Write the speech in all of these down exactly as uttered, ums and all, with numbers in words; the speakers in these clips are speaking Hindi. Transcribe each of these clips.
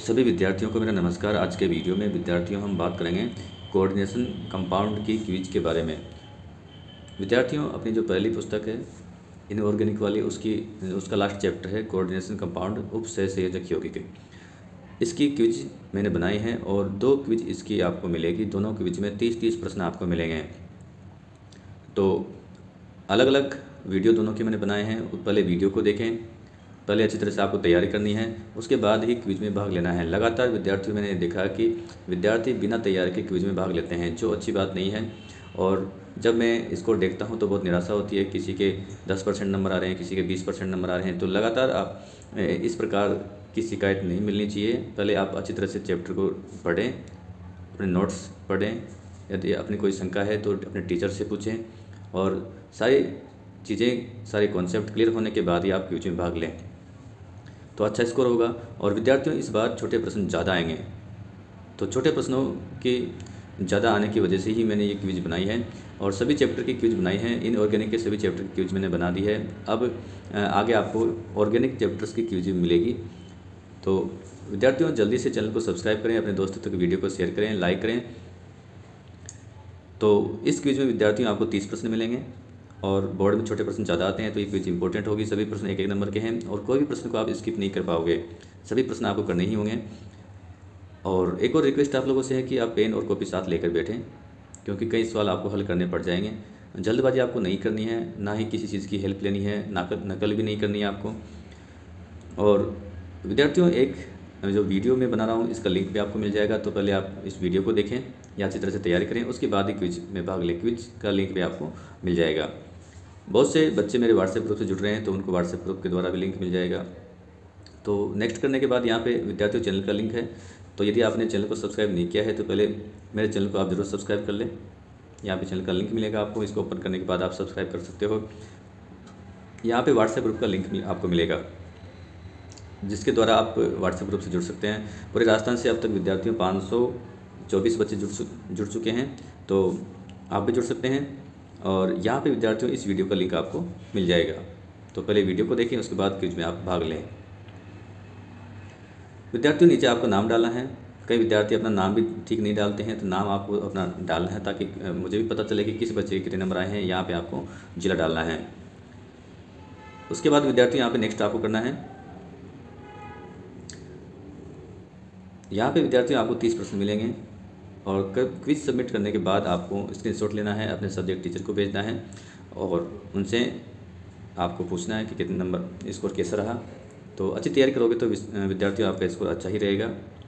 सभी विद्यार्थियों को मेरा नमस्कार। आज के वीडियो में विद्यार्थियों हम बात करेंगे कोऑर्डिनेशन कंपाउंड की क्विज के बारे में। विद्यार्थियों, अपनी जो पहली पुस्तक है इनऑर्गेनिक वाली, उसकी उसका लास्ट चैप्टर है कोऑर्डिनेशन कंपाउंड उपसहसंयोजक यौगिक। इसकी क्विज मैंने बनाई है और दो क्विज इसकी आपको मिलेगी। दोनों क्विज में तीस तीस प्रश्न आपको मिलेंगे। तो अलग अलग वीडियो दोनों के मैंने बनाए हैं। पहले वीडियो को देखें, पहले अच्छी तरह से आपको तैयारी करनी है, उसके बाद ही क्विज में भाग लेना है। लगातार विद्यार्थियों मैंने देखा कि विद्यार्थी बिना तैयारी के क्विज में भाग लेते हैं, जो अच्छी बात नहीं है। और जब मैं इसको देखता हूं तो बहुत निराशा होती है। किसी के दस परसेंट नंबर आ रहे हैं, किसी के बीस परसेंट नंबर आ रहे हैं। तो लगातार आप इस प्रकार की शिकायत नहीं मिलनी चाहिए। पहले आप अच्छी तरह से चैप्टर को पढ़ें, अपने नोट्स पढ़ें। यदि अपनी कोई शंका है तो अपने टीचर से पूछें, और सारी चीज़ें, सारे कॉन्सेप्ट क्लियर होने के बाद ही आप क्विज में भाग लें, तो अच्छा स्कोर होगा। और विद्यार्थियों, इस बार छोटे प्रश्न ज़्यादा आएंगे, तो छोटे प्रश्नों के ज़्यादा आने की वजह से ही मैंने ये क्विज बनाई है। और सभी चैप्टर की क्विज बनाई है। इनऑर्गेनिक के सभी चैप्टर की क्विज मैंने बना दी है। अब आगे आपको ऑर्गेनिक चैप्टर्स की क्विज मिलेगी। तो विद्यार्थियों, जल्दी से चैनल को सब्सक्राइब करें, अपने दोस्तों तक वीडियो को शेयर करें, लाइक करें। तो इस क्विज में विद्यार्थियों आपको तीस प्रश्न मिलेंगे, और बोर्ड में छोटे प्रश्न ज़्यादा आते हैं, तो ये क्विज इंपॉर्टेंट होगी। सभी प्रश्न एक एक नंबर के हैं, और कोई भी प्रश्न को आप स्किप नहीं कर पाओगे। सभी प्रश्न आपको करने ही होंगे। और एक और रिक्वेस्ट आप लोगों से है कि आप पेन और कॉपी साथ लेकर बैठें, क्योंकि कई सवाल आपको हल करने पड़ जाएंगे। जल्दबाजी आपको नहीं करनी है, ना ही किसी चीज़ की हेल्प लेनी है, नकल नकल भी नहीं करनी है आपको। और विद्यार्थियों, एक जो वीडियो मैं बना रहा हूँ, इसका लिंक भी आपको मिल जाएगा। तो पहले आप इस वीडियो को देखें या अच्छी तरह से तैयारी करें, उसके बाद ही क्विज में भाग लें। क्विज का लिंक भी आपको मिल जाएगा। बहुत से बच्चे मेरे व्हाट्सएप ग्रुप से जुड़ रहे हैं, तो उनको व्हाट्सएप ग्रुप के द्वारा भी लिंक मिल जाएगा। तो नेक्स्ट करने के बाद यहाँ पे विद्यार्थियों चैनल का लिंक है। तो यदि आपने चैनल को सब्सक्राइब नहीं किया है तो पहले मेरे चैनल को आप जरूर सब्सक्राइब कर लें। यहाँ पे चैनल का लिंक मिलेगा आपको, इसको ओपन करने के बाद आप सब्सक्राइब कर सकते हो। यहाँ पे व्हाट्सएप ग्रुप का लिंक आपको मिलेगा, जिसके द्वारा आप व्हाट्सएप ग्रुप से जुड़ सकते हैं। पूरे राजस्थान से अब तक विद्यार्थियों पाँच सौ चौबीस बच्चे जुड़ जुड़ चुके हैं, तो आप भी जुड़ सकते हैं। और यहाँ पे विद्यार्थियों इस वीडियो का लिंक आपको मिल जाएगा। तो पहले वीडियो को देखें, उसके बाद क्विज में आप भाग लें। विद्यार्थियों, नीचे आपको नाम डालना है। कई विद्यार्थी अपना नाम भी ठीक नहीं डालते हैं, तो नाम आपको अपना डालना है, ताकि मुझे भी पता चले कि किस बच्चे के कितने नंबर आए हैं। यहाँ पे आपको जिला डालना है। उसके बाद विद्यार्थी यहाँ पे नेक्स्ट आपको करना है। यहाँ पे विद्यार्थियों आपको तीस प्रश्न मिलेंगे, और क्विज सबमिट करने के बाद आपको स्क्रीनशॉट लेना है, अपने सब्जेक्ट टीचर को भेजना है, और उनसे आपको पूछना है कि कितने नंबर, स्कोर कैसा रहा। तो अच्छी तैयारी करोगे तो विद्यार्थियों आपका स्कोर अच्छा ही रहेगा।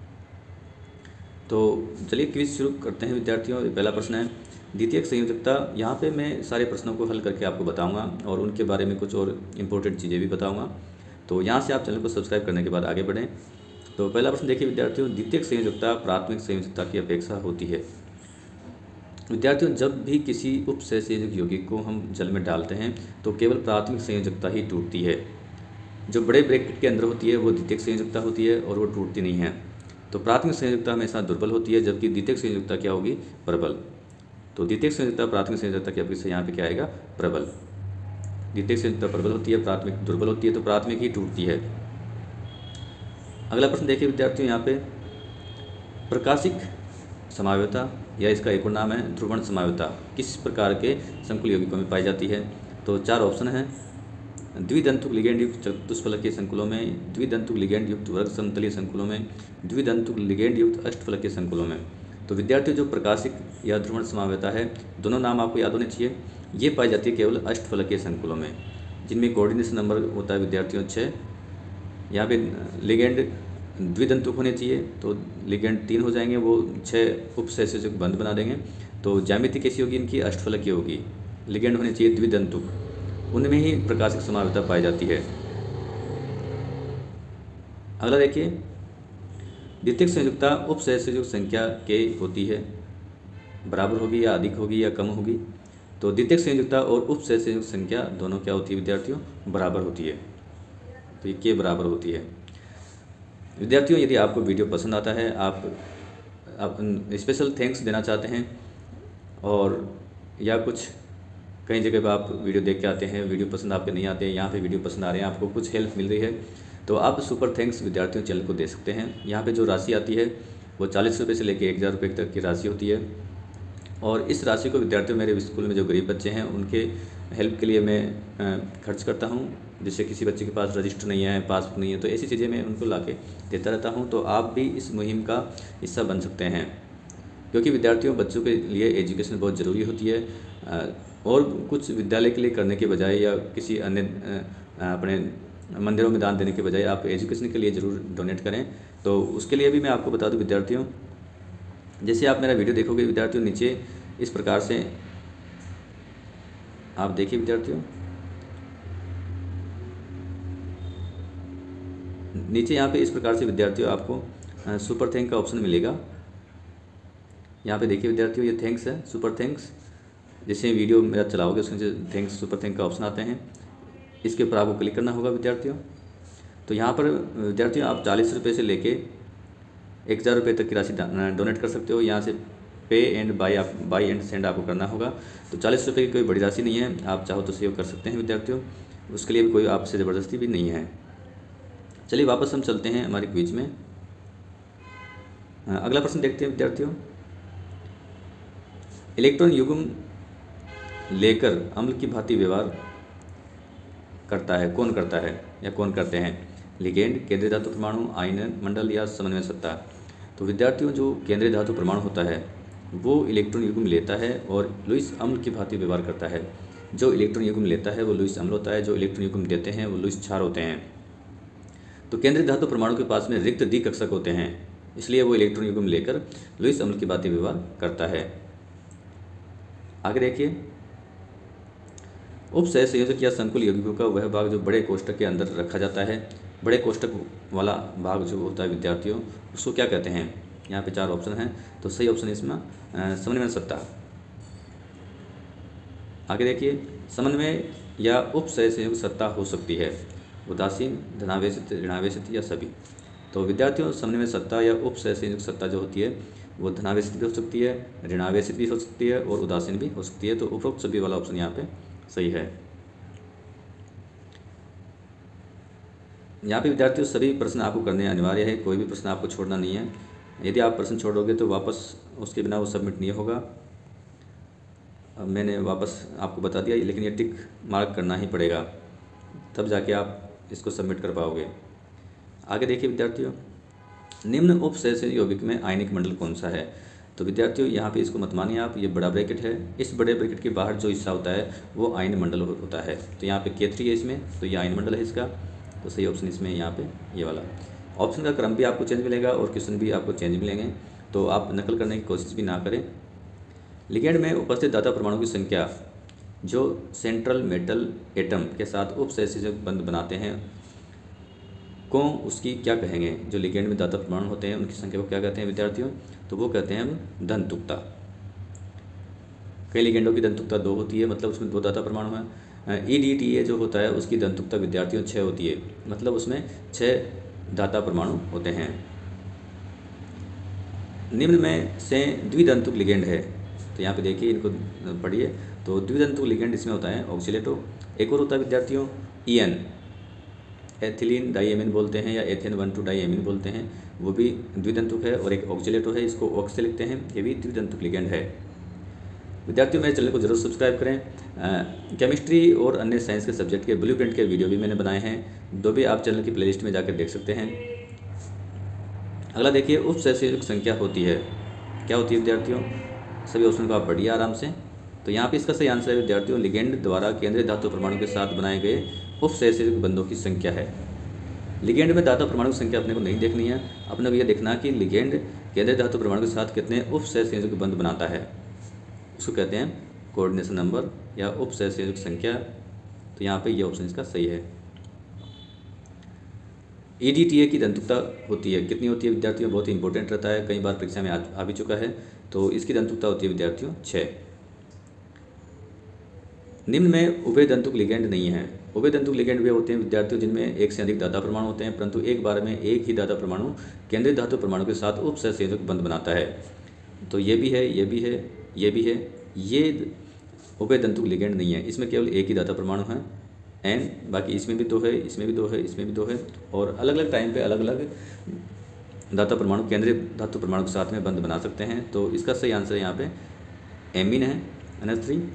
तो चलिए क्विज शुरू करते हैं विद्यार्थियों। पहला प्रश्न है द्वितीयक संयोजकता। यहाँ पे मैं सारे प्रश्नों को हल करके आपको बताऊँगा, और उनके बारे में कुछ और इम्पोर्टेंट चीज़ें भी बताऊँगा। तो यहाँ से आप चैनल को सब्सक्राइब करने के बाद आगे बढ़ें। तो पहला प्रश्न देखिए विद्यार्थियों, द्वितीयक संयोजकता प्राथमिक संयोजकता की अपेक्षा होती है। विद्यार्थियों, जब भी किसी उपसहसंयोजक यौगिक को हम जल में डालते हैं तो केवल प्राथमिक संयोजकता ही टूटती है। जो बड़े ब्रैकेट के अंदर होती है वो द्वितीयक संयोजकता होती है, और वो टूटती नहीं है। तो प्राथमिक संयोजकता हमेशा दुर्बल होती है, जबकि द्वितीयक संयोजकता क्या होगी? प्रबल। तो द्वितीयक संयोजकता प्राथमिक संयोजकता की अपेक्षा यहाँ पे क्या आएगा? प्रबल। द्वितीयक संयोजकता प्रबल होती है, प्राथमिक दुर्बल होती है, तो प्राथमिक ही टूटती है। अगला प्रश्न देखिए विद्यार्थियों, यहाँ पे प्रकाशिक समावयवता, या इसका एक और नाम है ध्रुवण समावयवता, किस प्रकार के संकुल यौगिकों में पाई जाती है? तो चार ऑप्शन हैं। द्विदंतुक लिगेंड युक्त चतुष्फलकीय संकुलों में, द्विदंतुक लिगेंड युक्त वर्ग समतलीय संकुलों में, द्विदंतुक लिगेंड युक्त अष्टफलकीय संकुलों में। तो विद्यार्थियों, जो प्रकाशिक या ध्रुवण समावयवता है, दोनों नाम आपको याद होने चाहिए। ये पाई जाती है केवल अष्टफलकीय संकुलों में, जिनमें कोऑर्डिनेशन नंबर होता है विद्यार्थियों छः। यहाँ पे लिगेंड द्विदंतुक होने चाहिए, तो लिगेंड तीन हो जाएंगे, वो छः उपसहसंयोजक बंद बना देंगे। तो ज्यामिति कैसी होगी इनकी? अष्टफलकीय होगी। लिगेंड होने चाहिए द्विदंतुक, उनमें ही प्रकाशिक समावयवता पाई जाती है। अगला देखिए, द्वितीयक संयोजकता उपसहसंयोजक संख्या के होती है, बराबर होगी या अधिक होगी या कम होगी? तो द्वितीयक संयोजकता और उपसहसंयोजक संख्या दोनों क्या होती है विद्यार्थियों? बराबर होती है। तो ये के बराबर होती है। विद्यार्थियों, यदि आपको वीडियो पसंद आता है, आप आप स्पेशल थैंक्स देना चाहते हैं, और या कुछ कई जगह पर आप वीडियो देख के आते हैं, वीडियो पसंद आपके नहीं आते हैं, यहाँ पे वीडियो पसंद आ रहे हैं, आपको कुछ हेल्प मिल रही है, तो आप सुपर थैंक्स विद्यार्थियों चैनल को दे सकते हैं। यहाँ पे जो राशि आती है वो चालीस रुपये से लेकर एक हज़ार रुपये तक की राशि होती है, और इस राशि को विद्यार्थियों मेरे स्कूल में जो गरीब बच्चे हैं उनके हेल्प के लिए मैं खर्च करता हूँ। जैसे किसी बच्चे के पास रजिस्टर नहीं है, पासबुक नहीं है, तो ऐसी चीज़ें मैं उनको ला के देता रहता हूँ। तो आप भी इस मुहिम का हिस्सा बन सकते हैं, क्योंकि विद्यार्थियों बच्चों के लिए एजुकेशन बहुत ज़रूरी होती है। और कुछ विद्यालय के लिए करने के बजाय या किसी अन्य अपने मंदिरों में दान देने के बजाय आप एजुकेशन के लिए ज़रूर डोनेट करें। तो उसके लिए भी मैं आपको बता दूं विद्यार्थियों, जैसे आप मेरा वीडियो देखोगे विद्यार्थियों, नीचे इस प्रकार से आप देखिए विद्यार्थियों, नीचे यहाँ पे इस प्रकार से विद्यार्थियों आपको सुपर थैंक का ऑप्शन मिलेगा। यहाँ पे देखिए विद्यार्थियों, ये थैंक्स है, सुपर थैंक्स। जैसे वीडियो मेरा चलाओगे उसमें थैंक्स सुपर थैंक का ऑप्शन आते हैं, इसके ऊपर आपको क्लिक करना होगा विद्यार्थियों। तो यहाँ पर विद्यार्थियों आप चालीस रुपये से लेके एक हज़ार रुपये तक की राशि डोनेट कर सकते हो। यहाँ से पे एंड बाई आप बाई एंड सेंड आपको करना होगा। तो चालीस रुपये की कोई बड़ी राशि नहीं है, आप चाहो तो सेव कर सकते हैं विद्यार्थियों, उसके लिए भी कोई आपसे ज़बरदस्ती भी नहीं है। चलिए वापस हम चलते हैं हमारे क्विज में। अगला प्रश्न देखते हैं विद्यार्थियों, इलेक्ट्रॉन युग्म लेकर अम्ल की भांति व्यवहार करता है, कौन करता है या कौन करते हैं? लिगेंड, केंद्रीय धातु परमाणु, आयन मंडल या समन्वय सत्ता। तो विद्यार्थियों जो केंद्रीय धातु परमाणु होता है वो इलेक्ट्रॉन युग्म लेता है और लुईस अम्ल की भांति व्यवहार करता है। जो इलेक्ट्रॉन युग्म लेता है वो लुईस अम्ल होता है, जो इलेक्ट्रॉन युग्म देते हैं वो लुईस क्षार होते हैं। तो केंद्रीय धातु परमाणु के पास में रिक्त द्विकक्षक होते हैं, इसलिए वो इलेक्ट्रॉन युग्म लेकर लुईस अम्ल की भांति व्यवहार करता है। आगे देखिए, उपसह संयोजक या संकुल यौगिकों का वह भाग जो बड़े कोष्ठक के अंदर रखा जाता है, बड़े कोष्ठक वाला भाग जो होता है विद्यार्थियों, उसको क्या कहते हैं? यहाँ पे चार ऑप्शन हैं, तो सही ऑप्शन है इसमें समन्वय सत्ता। आगे देखिए, समन्वय या उपसह संयोजक सत्ता हो सकती है उदासीन, धनावेशित, ऋणावेशित या सभी। तो विद्यार्थियों समन्वय सत्ता या उपसह संयोजक सत्ता जो होती है वो धनावेशित भी हो सकती है, ऋणावेशित भी हो सकती है और उदासीन भी हो सकती है। तो उपरोक्त सभी वाला ऑप्शन यहाँ पे सही है। यहाँ पे विद्यार्थियों सभी प्रश्न आपको करने अनिवार्य है, कोई भी प्रश्न आपको छोड़ना नहीं है। यदि आप प्रश्न छोड़ोगे तो वापस उसके बिना वो सबमिट नहीं होगा। अब मैंने वापस आपको बता दिया, लेकिन ये टिक मार्क करना ही पड़ेगा, तब जाके आप इसको सबमिट कर पाओगे। आगे देखिए विद्यार्थियों, निम्न उपसह यौगिक में आयनिक मंडल कौन सा है? तो विद्यार्थियों यहाँ पे इसको मत मानिए आप, ये बड़ा ब्रैकेट है, इस बड़े ब्रैकेट के बाहर जो हिस्सा होता है वो आयन मंडल होता है। तो यहाँ पे के थ्री है इसमें, तो ये आयन मंडल है इसका। तो सही ऑप्शन इसमें यहाँ पे ये वाला। ऑप्शन का क्रम भी आपको चेंज मिलेगा और क्वेश्चन भी आपको चेंज मिलेंगे, तो आप नकल करने की कोशिश भी ना करें। लिगेंड में उपस्थित दाता परमाणु की संख्या जो सेंट्रल मेटल एटम के साथ उपसहसंयोजक बंध बनाते हैं को उसकी क्या कहेंगे? जो लिगेंड में दाता परमाणु होते हैं उनकी संख्या को क्या कहते हैं विद्यार्थियों? तो वो कहते हैं हम धनतुकता। कई लिगेंडों की धनतुकता दो होती है, मतलब उसमें दो दाता परमाणु हैं। ई डी टी ए जो होता है उसकी धनतुकता विद्यार्थियों छः होती है, मतलब उसमें छः दाता परमाणु होते हैं। निम्न में से द्विधंतुक लिगेंड है, तो यहाँ पे देखिए इनको पढ़िए। तो द्विधंतुक लिगेंड इसमें होता है ऑक्सीलेटो। एक और होता है विद्यार्थियों ई एन, एथिलीन डाइएमिन बोलते हैं या एथेन वन टू डाइएमिन बोलते हैं, वो भी द्विदंतुक है। और एक ऑक्सीलेटो है, इसको ऑक्स से लिखते हैं, ये भी द्विदंतुक लिगेंड है। विद्यार्थियों मेरे चैनल को जरूर सब्सक्राइब करें। केमिस्ट्री और अन्य साइंस के सब्जेक्ट के ब्लूप्रिंट के वीडियो भी मैंने बनाए हैं, दो भी आप चैनल की प्लेलिस्ट में जाकर देख सकते हैं। अगला देखिए, उपसहसंयोजक संख्या होती है, क्या होती है विद्यार्थियों? सभी ऑप्शन को आप पढ़िए आराम से। तो यहाँ पे इसका सही आंसर है विद्यार्थियों, लिगेंड द्वारा केंद्रीय धातु परमाणु के साथ बनाए गए उपसहसंयोजक बंधों की संख्या है। लिगेंड में दाता परमाणु की संख्या अपने को नहीं देखनी है, अपने को यह देखना कि लिगेंड केंद्रीय धातु परमाणु के साथ कितने उपसहसंयोजक बंध बनाता है, उसको कहते हैं कोऑर्डिनेशन नंबर या उपसहसंयोजक संख्या। तो यहाँ पे ये ऑप्शन इसका सही है। ई डी टी ए की धनतुकता होती है, कितनी होती है विद्यार्थियों? बहुत ही इंपॉर्टेंट रहता है, कई बार परीक्षा में आ, आ भी चुका है। तो इसकी धनतुकता होती है विद्यार्थियों छः। निम्न में उभय दंतुक लिगेंड नहीं है। उभय दंतुक लिगेंड वे होते हैं विद्यार्थियों जिनमें एक से अधिक दाता परमाणु होते हैं, परंतु एक बार में एक ही दाता परमाणु केंद्रीय धातु परमाणु के साथ उपसहसंयोजक बंध बनाता है। तो ये भी है, ये भी है, ये भी है। ये उभय दंतुक लिगेंड नहीं है, इसमें केवल एक ही दाता परमाणु है। एन, बाकी इसमें भी दो है, इसमें भी दो है, इसमें भी दो है, और अलग अलग टाइम पे अलग अलग धातु परमाणु केंद्रीय धातु परमाणु के साथ में बंध बना सकते हैं। तो इसका सही आंसर यहाँ पे एमीन है, एन एच थ्री।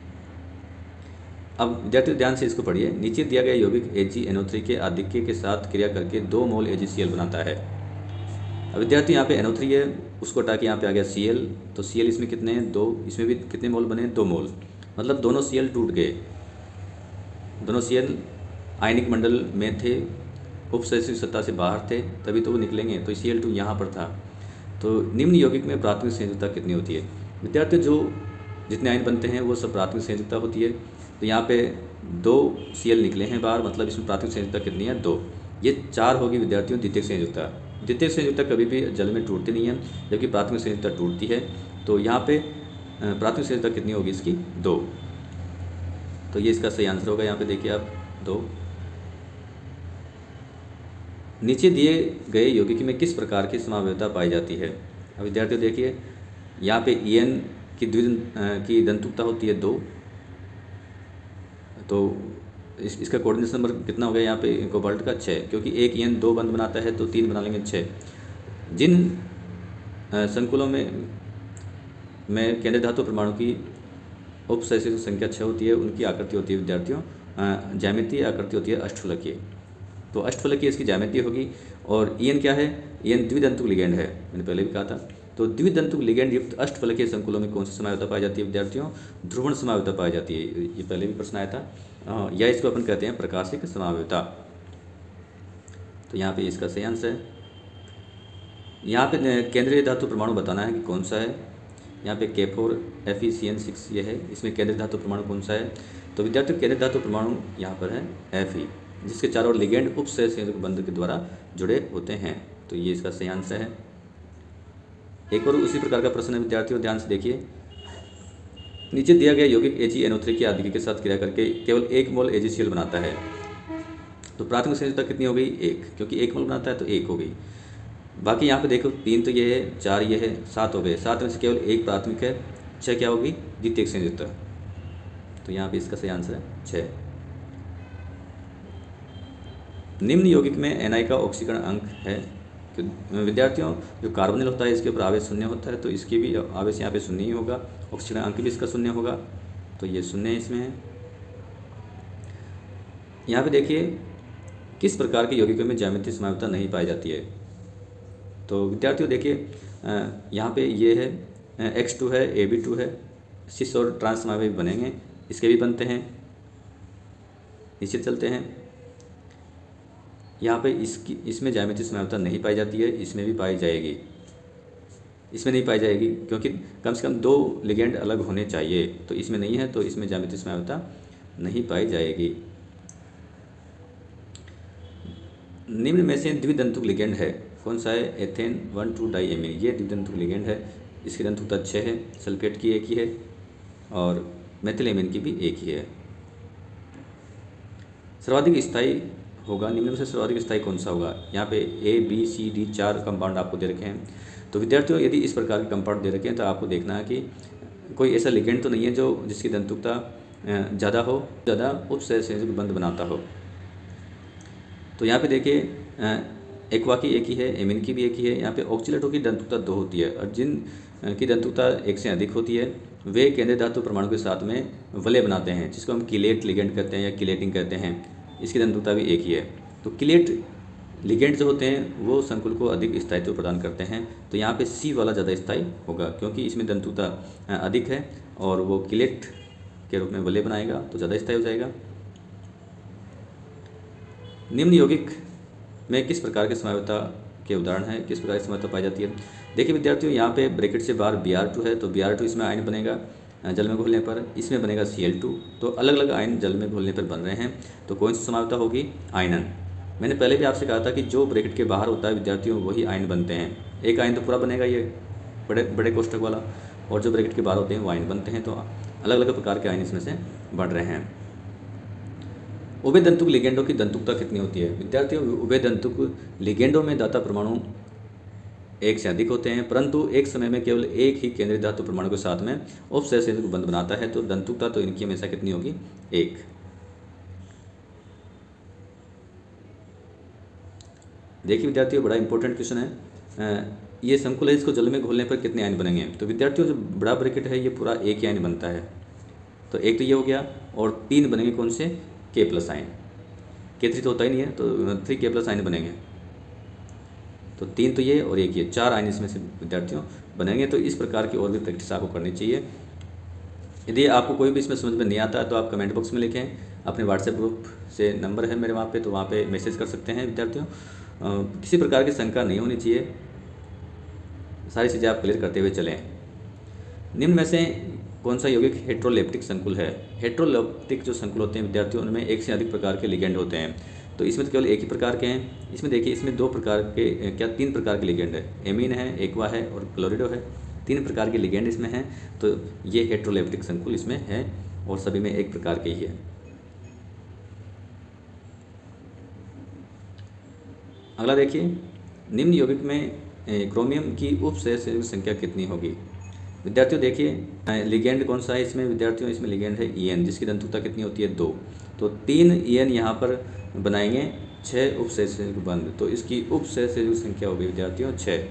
अब विद्यार्थियों ध्यान से इसको पढ़िए। नीचे दिया गया यौगिक ए जी एन ओ थ्री के आधिक्य के साथ क्रिया करके दो मोल ए जी सी एल बनाता है। अब विद्यार्थी यहाँ पे एन ओ थ्री है, उसको हटा के यहाँ पे आ गया सी एल, तो सी एल इसमें कितने हैं, दो, इसमें भी कितने मोल बने, दो मोल, मतलब दोनों सी एल टूट गए, दोनों सी एल आयनिक मंडल में थे, उपसैसिक सत्ता से बाहर थे, तभी तो वो निकलेंगे, तो सी एल टू यहाँ पर था। तो निम्न यौगिक में प्राथमिक संयोजकता कितनी होती है। विद्यार्थी जो जितने आयन बनते हैं वो सब प्राथमिक संयोजकता होती है। तो यहाँ पे दो सी एल निकले हैं बाहर, मतलब इसमें प्राथमिक संयोजकता कितनी है, दो। ये चार होगी विद्यार्थियों द्वितीयक संयोजकता। द्वितीयक संयोजकता कभी भी जल में टूटती नहीं है, जबकि प्राथमिक संयोजकता टूटती है। तो यहाँ पे प्राथमिक संयोजकता कितनी होगी इसकी, दो। तो ये इसका सही आंसर होगा। यहाँ पे देखिए आप, दो। नीचे दिए गए यौगिक में किस प्रकार की समावयवता पाई जाती है। अब विद्यार्थियों देखिए, यहाँ पे ई एन की द्विदंत की दंतुकता होती है दो, तो इस इसका कोऑर्डिनेशन नंबर कितना हो गया यहाँ पे कोबाल्ट का, छः, क्योंकि एक ई एन दो बंध बनाता है तो तीन बना लेंगे, छः। जिन संकुलों में में केंद्रीय धातु परमाणु की उपसैसिक संख्या छः होती है, उनकी आकृति होती है विद्यार्थियों, ज्यामितीय आकृति होती है अष्टफलकीय। तो अष्टफलकीय इसकी ज्यामिति होगी। और ई एन क्या है, ई एन द्विदंतुक लिगेंड है, मैंने पहले भी कहा था। तो द्विदंतुक लिगेंड युक्त अष्टफलकीय संकुलों में कौन सी समावयवता पाई जाती है विद्यार्थियों, ध्रुवण समावयवता पाई जाती है। ये पहले भी प्रश्न आया था, या इसको अपन कहते हैं प्रकाशिक समावयवता। तो यहाँ पे इसका सही आंसर है। यहाँ पे केंद्रीय धातु परमाणु बताना है कि कौन सा है। यहाँ पे K four F E C N six ये है, इसमें केंद्रीय धातु परमाणु कौन सा है। तो विद्यार्थियों केंद्रीय धातु परमाणु यहाँ पर है एफ ई, जिसके चारों ओर लिगेंड उपसहसंयोजक बंध के द्वारा जुड़े होते हैं। तो ये इसका सही आंसर है। एक और उसी प्रकार का प्रश्न है विद्यार्थियों, ध्यान से देखिए। नीचे दिया गया यौगिक ए जी एन ओ थ्री के आधिक्य के साथ क्रिया करके केवल एक मोल ए जी सी एल बनाता है। तो प्राथमिक संयोजकता कितनी हो गई, एक, क्योंकि एक मोल बनाता है तो एक हो गई। बाकी यहाँ पे देखो, तीन तो ये है, चार ये है, सात हो गए। सात में से केवल एक प्राथमिक है, छः क्या होगी, द्वितीयक संयोजकता। तो यहाँ पे इसका सही आंसर है छः। निम्न यौगिक में एन आई का ऑक्सीकरण अंक है। विद्यार्थियों जो कार्बोनिल होता है इसके ऊपर आवेश शून्य होता है, तो इसकी भी आवेश यहाँ पे शून्य ही होगा, ऑक्सीकरण अंक भी इसका शून्य होगा, तो ये शून्य इसमें है। यहाँ पे देखिए, किस प्रकार के यौगिकों में ज्यामितीय समावयवता नहीं पाई जाती है। तो विद्यार्थियों देखिए, यहाँ पे ये है एक्स टू है, ए बी टू है, सिस और ट्रांस समावयव बनेंगे, इसके भी बनते हैं। नीचे चलते हैं, यहाँ पे इसकी इसमें ज्यामितीय समावयवता नहीं पाई जाती है, इसमें भी पाई जाएगी। इसमें नहीं पाई जाएगी क्योंकि कम से कम दो लिगेंड अलग होने चाहिए, तो इसमें नहीं है, तो इसमें ज्यामितीय समावयवता नहीं पाई जाएगी। निम्न में से द्विदंतुक लिगेंड है, कौन सा है, ethane one two di amine, ये द्विदंतुक लिगेंड है। इसकी दंतुकता छः है, सल्फेट की एक ही है और मेथिलेमिन की भी एक ही है। सर्वाधिक स्थायी होगा, निम्न में से सर्वाधिक स्थायी कौन सा होगा। यहाँ पे ए बी सी डी चार कंपाउंड आपको दे रखे हैं। तो विद्यार्थियों यदि इस प्रकार के कंपाउंड दे रखे हैं तो आपको देखना है कि कोई ऐसा लिगेंड तो नहीं है जो जिसकी दंतुकता ज़्यादा हो, ज़्यादा उपसहसंयोजक बंध बनाता हो। तो यहाँ पे देखिए, एक्वा की एक ही है, एमिन की भी एक ही है। यहाँ पे ऑक्सीलेटों की दंतुकता दो होती है, और जिन की दंतुकता एक से अधिक होती है वे केंद्रीय धातु परमाणु के साथ में वलय बनाते हैं, जिसको हम किलेट लिगेंड कहते हैं या किलेटिंग कहते हैं। इसकी दंतुकता भी एक ही है। तो किलेट लिगेंड जो होते हैं वो संकुल को अधिक स्थायित्व प्रदान करते हैं। तो यहाँ पे सी वाला ज़्यादा स्थायी होगा, क्योंकि इसमें दंतुकता अधिक है और वो किलेट के रूप में वलय बनाएगा, तो ज़्यादा स्थायी हो जाएगा। निम्न यौगिक में किस प्रकार के समावयवता के उदाहरण है, किस प्रकार की समावयवता पाई जाती है। देखिए विद्यार्थियों, यहाँ पे ब्रैकेट से बाहर बी आर टू है, तो बी आर टू इसमें आयन बनेगा जल में घुलने पर, इसमें बनेगा सी एल टू। तो अलग अलग आयन जल में घुलने पर बन रहे हैं, तो कौन सी समावयवता होगी, आयनन। मैंने पहले भी आपसे कहा था कि जो ब्रैकेट के बाहर होता है विद्यार्थियों वही आयन बनते हैं। एक आयन तो पूरा बनेगा ये बड़े बड़े कोष्ठक वाला, और जो ब्रैकेट के बाहर होते हैं वो आयन बनते हैं। तो अलग अलग प्रकार के आयन इसमें से बढ़ रहे हैं। उभय दंतुक लिगेंडों की दंतुकता कितनी होती है विद्यार्थियों। उभय दंतुक लिगेंडों में दाता परमाणु एक से अधिक होते हैं, परंतु एक समय में केवल एक ही केंद्रीय धातु परमाणु के साथ में उपसहसंयोजक बंध बनाता है। तो दंतुकता तो इनकी हमेशा कितनी होगी, एक। देखिए विद्यार्थियों, बड़ा इंपॉर्टेंट क्वेश्चन है। ये संकुल है, इसको जल में घोलने पर कितने आयन बनेंगे? तो विद्यार्थियों, जो बड़ा ब्रैकेट है ये पूरा एक ही आयन बनता है। तो एक तो ये हो गया, और तीन बनेंगे कौन से? के प्लस आयन। के थ्री तो होता ही नहीं है, तो थ्री के प्लस आयन बनेंगे। तो तीन तो ये और एक ये, चार आयन इसमें से विद्यार्थियों बनेंगे। तो इस प्रकार की और भी प्रैक्टिस आपको करनी चाहिए। यदि आपको कोई भी इसमें समझ में नहीं आता है तो आप कमेंट बॉक्स में लिखें। अपने व्हाट्सएप ग्रुप से नंबर है मेरे वहाँ पे, तो वहाँ पे मैसेज कर सकते हैं विद्यार्थियों। किसी प्रकार की शंका नहीं होनी चाहिए, सारी चीज़ें आप क्लियर करते हुए चलें। निम्न में से कौन सा यौगिक हेट्रोलेप्टिक संकुल है? हेट्रोलेप्टिक जो संकुल होते हैं विद्यार्थियों, उनमें एक से अधिक प्रकार के लिगेंड होते हैं। तो इसमें तो केवल एक ही प्रकार के हैं। इसमें देखिए, इसमें दो प्रकार के, क्या तीन प्रकार के लिगेंड है। एमीन है, एक्वा है और क्लोरिडो है। तीन प्रकार के लिगेंड इसमें हैं। तो ये हेट्रोलेप्टिक संकुल इसमें है और सभी में एक प्रकार के ही है। अगला देखिए, निम्न यौगिक में क्रोमियम की उपसहसंयोजक संख्या कितनी होगी? विद्यार्थियों देखिए, लिगेंड कौन सा है इसमें? विद्यार्थियों इसमें लिगेंड है ई एन, जिसकी दंतुता कितनी होती है? दो। तो तीन ई एन यहाँ पर बनाएंगे छः उपसहसंयोजक बंध, तो इसकी उपसहसंयोजक संख्या होगी विद्यार्थियों छः।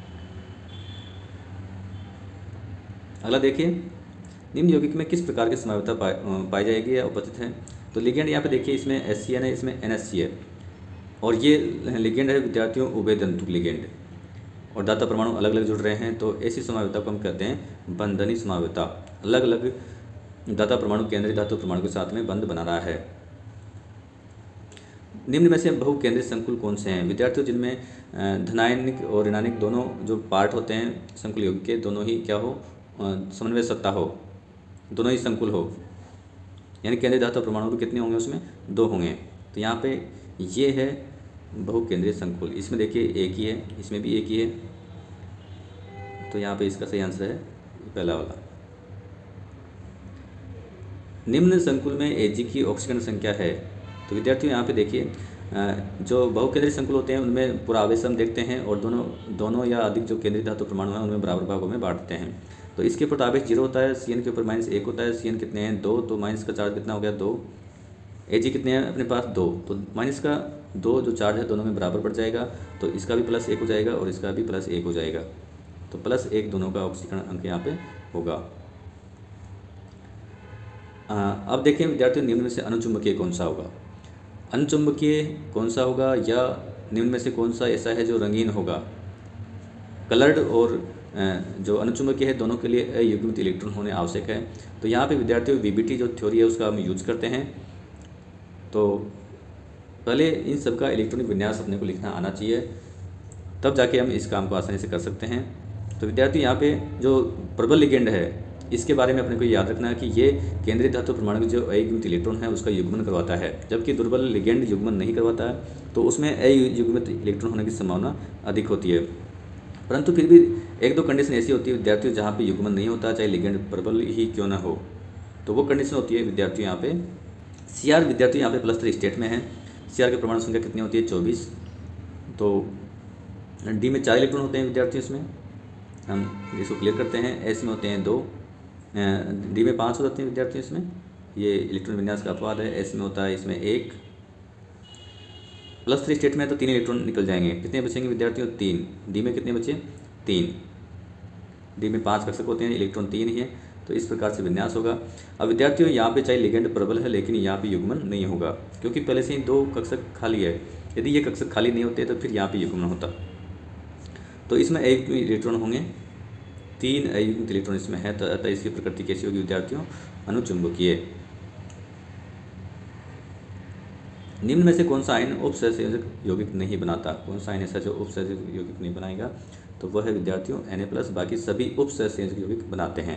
अगला देखिए, निम्न यौगिक में किस प्रकार की संभाव्यता पाई पाई जाएगी या उपस्थित है? तो लिगेंड यहाँ पे देखिए, इसमें एस सी एन है, इसमें एन एस सी है, और ये लिगेंड है विद्यार्थियों उभयतंतुक लिगेंड, और दाता परमाणु अलग अलग जुड़ रहे हैं। तो ऐसी संभाव्यता को हम कहते हैं बंधनी संभाव्यता। अलग अलग दाता परमाणु केंद्रीय धातु परमाणु के साथ में बंध बना रहा है। निम्न में से बहुकेंद्रित संकुल कौन से हैं? विद्यार्थियों, जिनमें धनायनिक और ऋणायनिक दोनों जो पार्ट होते हैं संकुल यौगिक के, दोनों ही क्या हो? समन्वय सत्ता हो, दोनों ही संकुल हो, यानी केंद्रीय धातु परमाणु भी कितने होंगे? उसमें दो होंगे। तो यहाँ पे ये है बहुकेंद्रीय संकुल। इसमें देखिए एक ही है, इसमें भी एक ही है। तो यहाँ पे इसका सही आंसर है पहला वाला। निम्न संकुल में एजी की ऑक्सीकरण संख्या है? तो विद्यार्थियों यहाँ पे देखिए, जो बहुकेंद्रीय संकुल होते हैं उनमें पूरा आवेश हम देखते हैं, और दोनों दोनों या अधिक जो केंद्रीय धातु परमाणु हैं उनमें बराबर भागों में बांटते हैं। तो इसके ऊपर आवेश जीरो होता है, सी एन के ऊपर माइनस एक होता है। सी एन कितने हैं? दो। तो माइनस का चार्ज कितना हो गया? दो। ए जी कितने हैं अपने पास? दो। तो माइनस का दो जो चार्ज है दोनों में बराबर बढ़ जाएगा, तो इसका भी प्लस एक हो जाएगा और इसका भी प्लस एक हो जाएगा। तो प्लस एक दोनों का ऑक्सीकरण अंक यहाँ पे होगा। आ, अब देखें विद्यार्थियों, निम्न में से अनुचुंबकीय कौन सा होगा? अनुचुंबकीय कौन सा होगा, या निम्न में से कौन सा ऐसा है जो रंगीन होगा? कलर्ड और जो अनुचुंबकीय है दोनों के लिए अयुग्मित इलेक्ट्रॉन होने आवश्यक है। तो यहाँ पे विद्यार्थियों वीबीटी जो थ्योरी है उसका हम यूज करते हैं। तो पहले इन सब का इलेक्ट्रॉनिक विन्यास अपने को लिखना आना चाहिए, तब जाके हम इस काम को आसानी से कर सकते हैं। तो विद्यार्थियों, यहाँ पे जो प्रबल लिगेंड है इसके बारे में अपने को याद रखना है कि ये केंद्रीय धातु परमाणु के जो अयुग्मित इलेक्ट्रॉन है उसका युग्मन करवाता है, जबकि दुर्बल लिगेंड युग्मन नहीं करवाता है। तो उसमें अयुग्मित इलेक्ट्रॉन होने की संभावना अधिक होती है। परंतु फिर भी एक दो कंडीशन ऐसी होती है विद्यार्थियों जहाँ पे युग्मन नहीं होता, चाहे लिगेंड प्रबल ही क्यों ना हो। तो वो कंडीशन होती है विद्यार्थियों यहाँ पे सी आर। विद्यार्थियों यहाँ पे प्लस थ्री स्टेट में है। सी आर की परमाणु संख्या कितनी होती है? चौबीस। तो डी में चार इलेक्ट्रॉन होते हैं विद्यार्थियों, इसमें हम इसको क्लियर करते हैं। एस में होते हैं दो, डी में पाँच हो जाते हैं विद्यार्थियों। इसमें ये इलेक्ट्रॉन विन्यास का अपवाद है। एस में होता है इसमें एक। प्लस थ्री स्टेट में तो तीन इलेक्ट्रॉन निकल जाएंगे। कितने बचेंगे विद्यार्थियों? तीन। डी में कितने बचे? तीन। डी में पाँच कक्षक होते हैं, इलेक्ट्रॉन तीन ही है। तो इस प्रकार से विन्यास होगा। अब विद्यार्थियों, यहाँ पे चाहे लिगेंड प्रबल है लेकिन यहाँ पे युग्मन नहीं होगा, क्योंकि पहले से ही दो कक्षक खाली है। यदि ये कक्षक खाली नहीं होते तो फिर यहाँ पे युग्मन होता। तो इसमें एक इलेक्ट्रॉन होंगे, तीन अयुग्मित इलेक्ट्रॉन इसमें है। तो अतः इसकी प्रकृति कैसी होगी विद्यार्थियों? अनुचुंबकीय। निम्न में से कौन सा आयन उपसहसंयोजक यौगिक नहीं बनाता? कौन सा आयन ऐसा जो उपसहसंयोजक यौगिक नहीं बनाएगा? तो वह है विद्यार्थियों एन ए प्लस। बाकी सभी उपसहसंयोजक यौगिक बनाते हैं।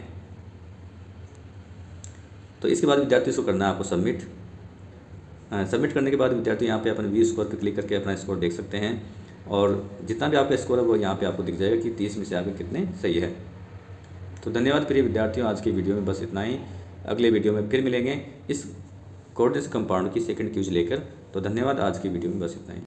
तो इसके बाद विद्यार्थियों को करना है आपको सबमिट। सबमिट करने के बाद विद्यार्थी यहाँ पे अपने वी स्कोर पर क्लिक करके अपना स्कोर देख सकते हैं, और जितना भी आपका स्कोर है वो यहाँ पे आपको दिख जाएगा कि तीस में से आपके कितने सही है। तो धन्यवाद प्रिय विद्यार्थियों, आज की वीडियो में बस इतना ही। अगले वीडियो में फिर मिलेंगे इस कोऑर्डिनेशन कंपाउंड की सेकंड क्यूज लेकर। तो धन्यवाद, आज की वीडियो में बस इतना ही।